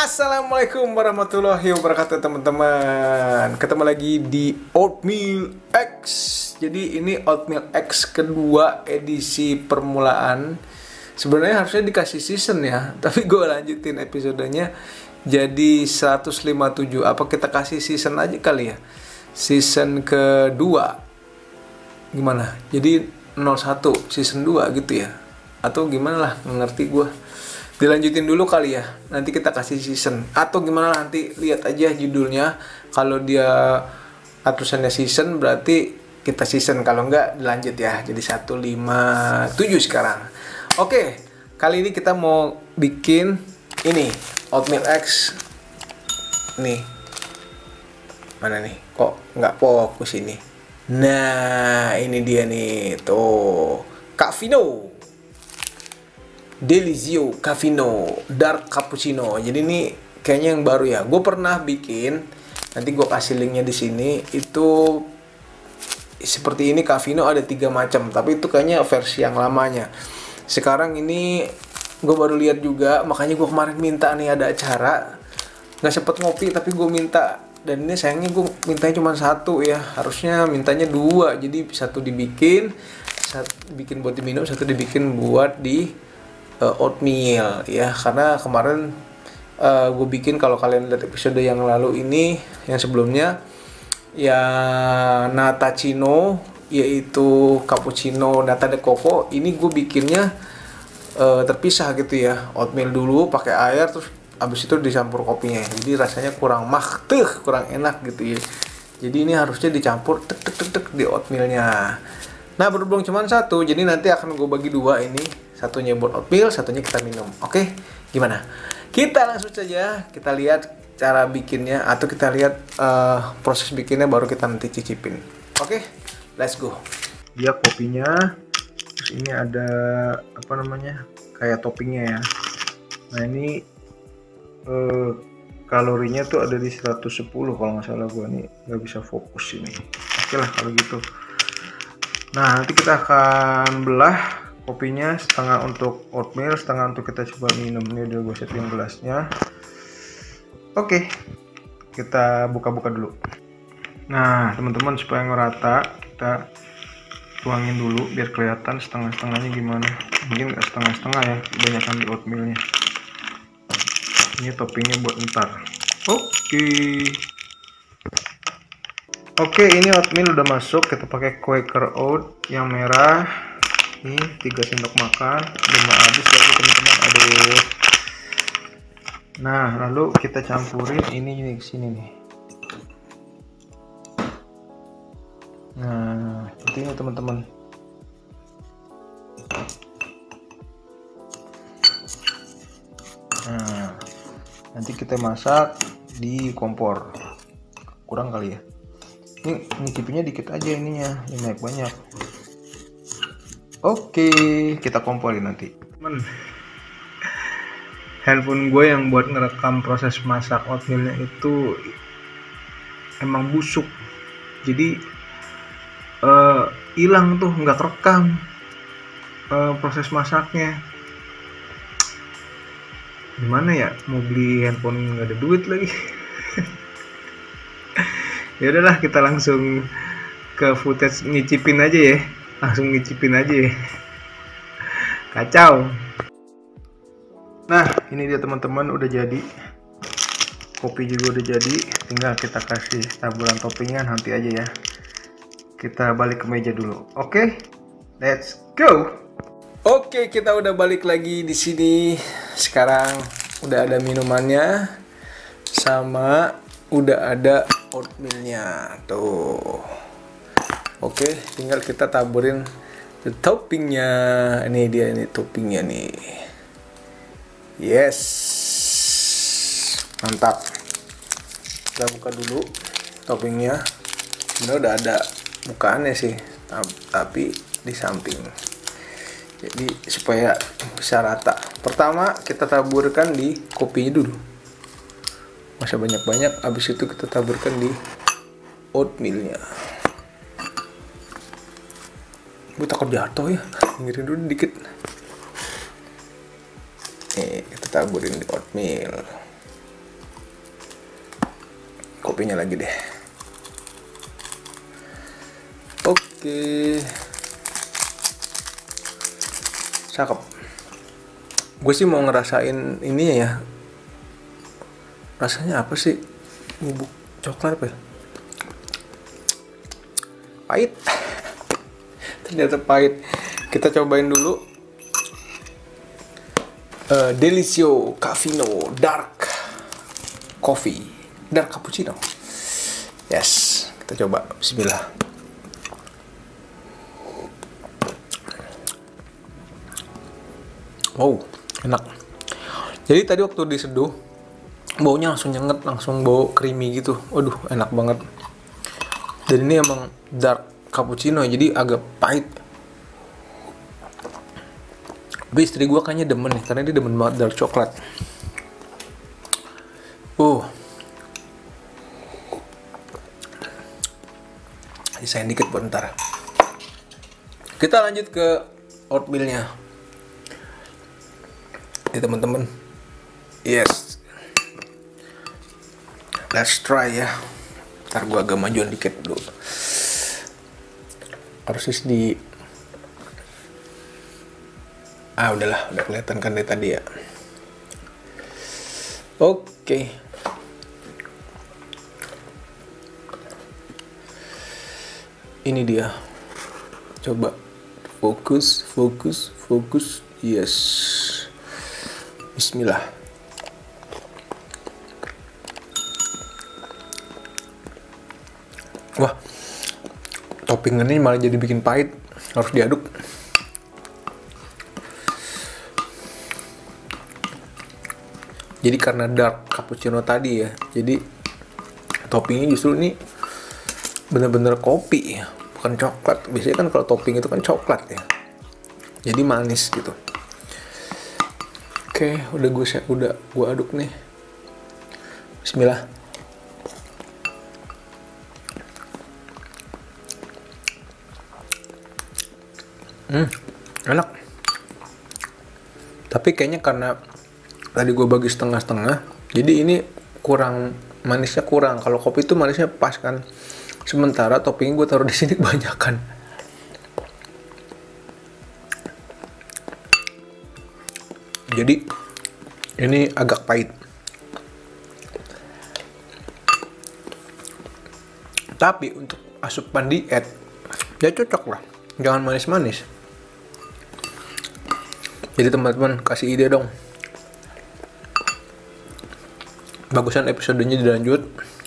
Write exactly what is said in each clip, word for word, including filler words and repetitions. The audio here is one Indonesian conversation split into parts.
Assalamualaikum warahmatullahi wabarakatuh teman-teman. Ketemu lagi di Oatmeal X. Jadi ini Oatmeal X kedua edisi permulaan. Sebenarnya harusnya dikasih season ya, tapi gue lanjutin episodenya jadi seratus lima puluh tujuh. Apa kita kasih season aja kali ya? Season kedua. Gimana? Jadi nol satu season dua gitu ya? Atau gimana lah, ngerti gue. Dilanjutin dulu kali ya, nanti kita kasih season atau gimana, nanti lihat aja judulnya. Kalau dia atusannya season berarti kita season, kalau enggak dilanjut ya, jadi seratus lima puluh tujuh sekarang. Oke, kali ini kita mau bikin ini Oatmeal X nih. Mana nih, kok nggak fokus ini. Nah ini dia nih, tuh Kak Vino Delizio Caffino Dark Cappuccino. Jadi ini kayaknya yang baru ya. Gue pernah bikin, nanti gue kasih linknya di sini. Itu seperti ini Caffino, ada tiga macam, tapi itu kayaknya versi yang lamanya. Sekarang ini gue baru lihat juga, makanya gue kemarin minta nih, ada acara nggak sempet ngopi tapi gue minta. Dan ini sayangnya gue mintanya cuma satu ya, harusnya mintanya dua. Jadi satu dibikin, satu bikin buat diminum, satu dibikin buat di Uh, oatmeal ya, karena kemarin uh, gue bikin, kalau kalian lihat episode yang lalu ini, yang sebelumnya ya, Natacino, yaitu cappuccino nata de coco. Ini gue bikinnya uh, terpisah gitu ya, oatmeal dulu pakai air, terus abis itu dicampur kopinya, jadi rasanya kurang mahteh, kurang enak gitu ya. Jadi ini harusnya dicampur tek tek tek tek di oatmealnya. Nah berhubung cuma satu, jadi nanti akan gue bagi dua ini. Satunya buat oatmeal, satunya kita minum. Oke, gimana? Kita langsung saja, kita lihat cara bikinnya, atau kita lihat uh, proses bikinnya, baru kita nanti cicipin. Oke, let's go. Dia kopinya, terus ini ada apa namanya, kayak toppingnya ya. Nah ini uh, kalorinya tuh ada di seratus sepuluh kalau nggak salah. Gua nih nggak bisa fokus ini. Oke lah kalau gitu. Nah nanti kita akan belah kopinya, setengah untuk oatmeal, setengah untuk kita coba minum. Ini udah gue setting gelasnya. Oke, kita buka-buka dulu. Nah teman-teman, supaya ngerata kita tuangin dulu biar kelihatan setengah-setengahnya gimana. Mungkin nggak setengah-setengah ya, kebanyakan di oatmealnya. Ini toppingnya buat ntar. Oke Oke, ini oatmeal udah masuk. Kita pakai Quaker Oat yang merah. Ini tiga sendok makan, udah mau habis lagi teman-teman. Aduh. Nah lalu kita campurin ini nih, sini nih. Nah seperti ini teman-teman. Nah nanti kita masak di kompor. Kurang kali ya, ini ngicipinnya dikit aja ininya, ini banyak banyak. Oke, kita komporin nanti. Men, handphone gue yang buat ngerekam proses masak oatmealnya itu emang busuk, jadi hilang uh, tuh, nggak kerekam uh, proses masaknya. Gimana ya, mau beli handphone nggak ada duit lagi. Ya udahlah, kita langsung ke footage ngicipin aja ya. Langsung ngicipin aja ya. Kacau. Nah ini dia teman-teman, udah jadi. Kopi juga udah jadi, tinggal kita kasih taburan toppingnya nanti aja ya. Kita balik ke meja dulu. Oke, let's go. Oke, kita udah balik lagi di sini. Sekarang udah ada minumannya, sama udah ada oatmealnya tuh. Oke, tinggal kita taburin the toppingnya. Ini dia nih toppingnya nih. Yes, mantap. Kita buka dulu toppingnya. Ini udah ada bukaannya sih, tapi di samping. Jadi supaya bisa rata. Pertama kita taburkan di kopinya dulu. Masa banyak-banyak, habis itu kita taburkan di oatmealnya. Gue takut jatuh ya, ngirin dulu dikit. Nih kita taburin di oatmeal. kopinya lagi deh. Oke, cakep. Gue sih mau ngerasain ini ya. Rasanya apa sih? Bubuk coklat apa ya? Pahit. Ternyata pahit. Kita cobain dulu. Uh, Delizio Caffeino Dark Coffee, Dark Cappuccino. Yes, kita coba. Bismillah. Wow, enak. Jadi tadi waktu diseduh, baunya langsung nyenget, langsung bau creamy gitu. Waduh, enak banget. Dan ini emang dark cappuccino, jadi agak pahit. Tapi istri gue kayaknya demen nih, karena dia demen banget dark coklat. Uh, Sisain dikit buat ntar. Kita lanjut ke oatmealnya. Ya teman-teman, yes, let's try ya. Ntar gue agak majuan dikit dulu. Harus di ah udahlah, udah kelihatan kan dari tadi ya. Oke, ini dia. Coba fokus, fokus, fokus. Yes. Bismillah. Wah, topping ini malah jadi bikin pahit. Harus diaduk. Jadi karena dark cappuccino tadi ya, jadi toppingnya justru ini bener-bener kopi ya, bukan coklat. Biasanya kan kalau topping itu kan coklat ya, jadi manis gitu. Oke, udah gue udah gue aduk nih. Bismillah. Hmm, enak. Tapi kayaknya karena tadi gue bagi setengah-setengah, jadi ini kurang manisnya kurang. Kalau kopi itu manisnya pas kan. Sementara topping gue taruh di sini kebanyakan. Jadi ini agak pahit. Tapi untuk asupan diet ya cocok lah. Jangan manis-manis. Jadi teman-teman kasih ide dong. Bagusan episodenya dilanjut.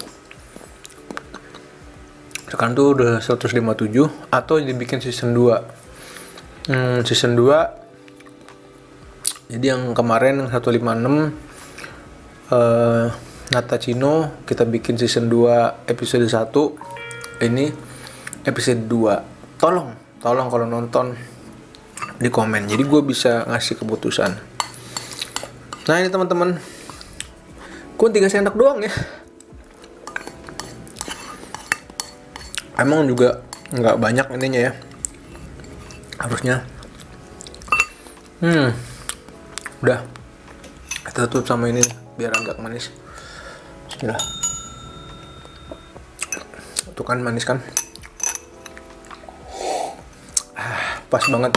Sekarang tuh udah seratus lima puluh tujuh atau dibikin season dua. Hmm, season dua. Jadi yang kemarin yang seratus lima puluh enam uh, Natacino kita bikin season dua episode satu. Ini episode dua. Tolong, tolong kalau nonton di komen. Jadi gue bisa ngasih keputusan. Nah ini teman-teman, gue tiga sendok doang ya. Emang juga nggak banyak ininya ya. Harusnya. Hmm. Udah. Kita tutup sama ini biar agak manis. Bismillah. Tuh kan manis kan? Ah, pas banget.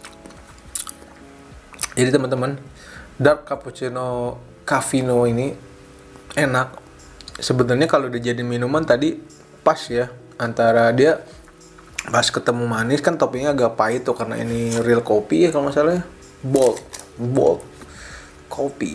Jadi teman-teman, dark cappuccino Caffeino ini enak. Sebenarnya kalau dijadiin minuman tadi pas ya, antara dia pas ketemu manis kan toppingnya agak pahit tuh karena ini real kopi ya kalau nggak salah ya. Bold, bold kopi.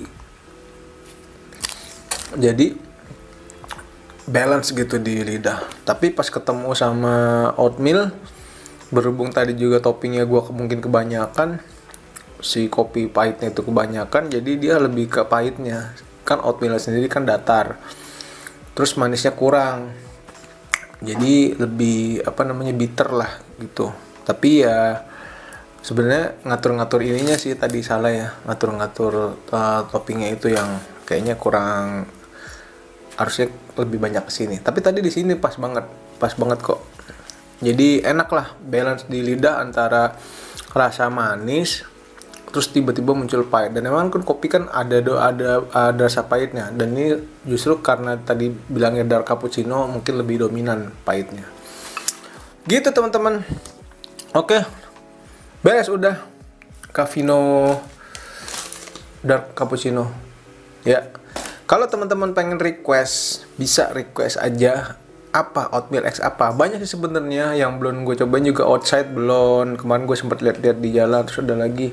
Jadi balance gitu di lidah. Tapi pas ketemu sama oatmeal, berhubung tadi juga toppingnya gue mungkin kebanyakan, si kopi pahitnya itu kebanyakan, jadi dia lebih ke pahitnya. Kan oatmeal sendiri kan datar, terus manisnya kurang, jadi lebih apa namanya bitter lah gitu. Tapi ya sebenarnya ngatur-ngatur ininya sih tadi salah ya, ngatur-ngatur uh, toppingnya itu yang kayaknya kurang, harusnya lebih banyak kesini. Tapi tadi di sini pas banget, pas banget kok. Jadi enak lah, balance di lidah antara rasa manis, terus tiba-tiba muncul pahit. Dan memang kan kopi kan ada do, ada ada rasa pahitnya, dan ini justru karena tadi bilangnya dark cappuccino mungkin lebih dominan pahitnya gitu teman-teman. Oke, beres udah Cafino dark cappuccino ya. Kalau teman-teman pengen request, bisa request aja apa oatmeal X apa. Banyak sih sebenarnya yang belum gue cobain juga, outside belum. Kemarin gue sempat lihat-lihat di jalan, terus ada lagi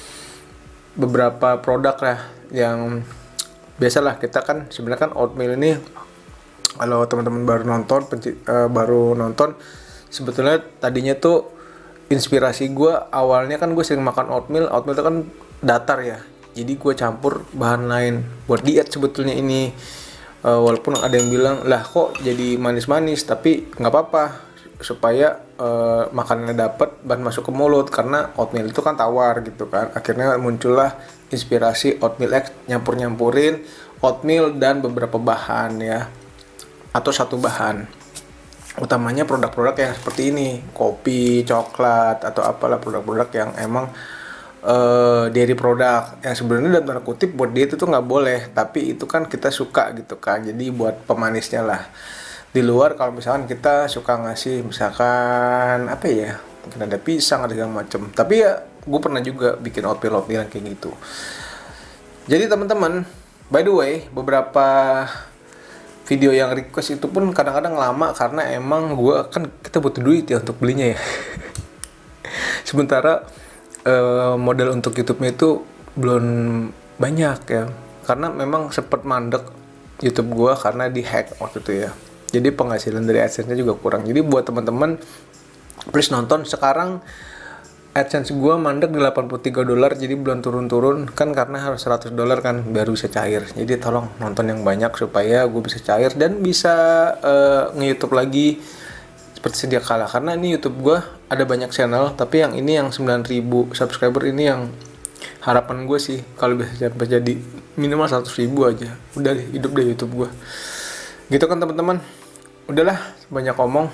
beberapa produk lah yang biasalah kita kan sebenarnya kan oatmeal ini kalau teman-teman baru nonton penci, uh, baru nonton sebetulnya tadinya tuh inspirasi gue awalnya kan gue sering makan oatmeal. Oatmeal itu kan datar ya. Jadi gue campur bahan lain buat diet sebetulnya ini. Uh, walaupun ada yang bilang, lah kok jadi manis-manis, tapi nggak apa-apa supaya uh, makanannya dapat, bahan masuk ke mulut, karena oatmeal itu kan tawar gitu kan. Akhirnya muncullah inspirasi oatmeal X, nyampur-nyampurin oatmeal dan beberapa bahan ya, atau satu bahan. Utamanya produk-produk yang seperti ini, kopi, coklat, atau apalah produk-produk yang emang Uh, dairy produk yang sebenarnya dalam tanda kutip buat dia itu tuh nggak boleh, tapi itu kan kita suka gitu kan, jadi buat pemanisnya lah. Di luar kalau misalkan kita suka ngasih misalkan apa ya, mungkin ada pisang ada segala macem, tapi ya gue pernah juga bikin oatmeal oatmeal kayak gitu. Jadi teman-teman, by the way, beberapa video yang request itu pun kadang-kadang lama karena emang gue kan kita butuh duit ya untuk belinya ya. Sementara Uh, modal untuk YouTube-nya itu belum banyak ya, karena memang sempat mandek YouTube gua karena dihack waktu itu ya. Jadi penghasilan dari AdSense-nya juga kurang. Jadi buat teman-teman please nonton. Sekarang AdSense gua mandek di delapan puluh tiga dolar, jadi belum turun-turun kan karena harus seratus dolar kan baru bisa cair. Jadi tolong nonton yang banyak supaya gue bisa cair dan bisa uh, nge-YouTube lagi seperti sedia kala, karena ini YouTube gue ada banyak channel, tapi yang ini yang sembilan ribu subscriber ini yang harapan gue sih kalau bisa jadi minimal seratus ribu aja udah deh, hidup deh YouTube gue gitu kan teman-teman. Udahlah banyak ngomong,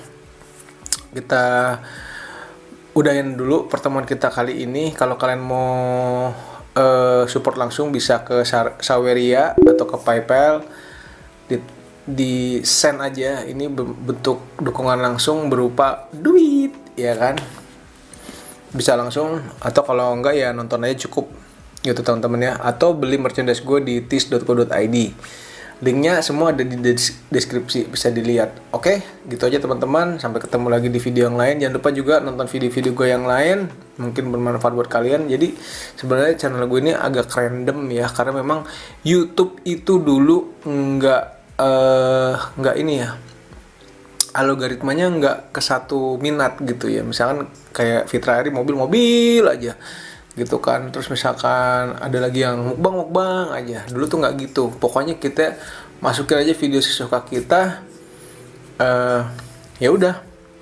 kita udahin dulu pertemuan kita kali ini. Kalau kalian mau uh, support langsung bisa ke Saweria atau ke PayPal, di di send aja, ini bentuk dukungan langsung berupa duit ya kan, bisa langsung, atau kalau enggak ya nonton aja cukup gitu teman-teman ya, atau beli merchandise gue di tis dot co dot i d, linknya semua ada di deskripsi, bisa dilihat. Oke, gitu aja teman-teman, sampai ketemu lagi di video yang lain. Jangan lupa juga nonton video-video gue yang lain, mungkin bermanfaat buat kalian. Jadi sebenarnya channel gue ini agak random ya, karena memang YouTube itu dulu enggak nggak uh, ini ya, algoritmanya nggak ke satu minat gitu ya. Misalkan kayak Fitra Eri mobil-mobil aja gitu kan, terus misalkan ada lagi yang mukbang-mukbang aja. Dulu tuh nggak gitu, pokoknya kita masukin aja video sesuka kita, uh, ya udah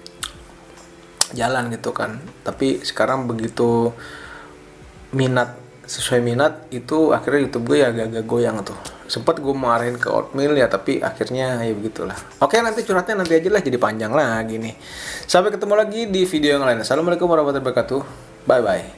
jalan gitu kan. Tapi sekarang begitu minat sesuai minat itu, akhirnya YouTube gue ya agak-agak goyang tuh. Sempat gue mau arahin ke oatmeal ya, tapi akhirnya ya begitulah. Oke, nanti curhatnya nanti aja lah, jadi panjang lah gini. Sampai ketemu lagi di video yang lain. Assalamualaikum warahmatullahi wabarakatuh. Bye bye.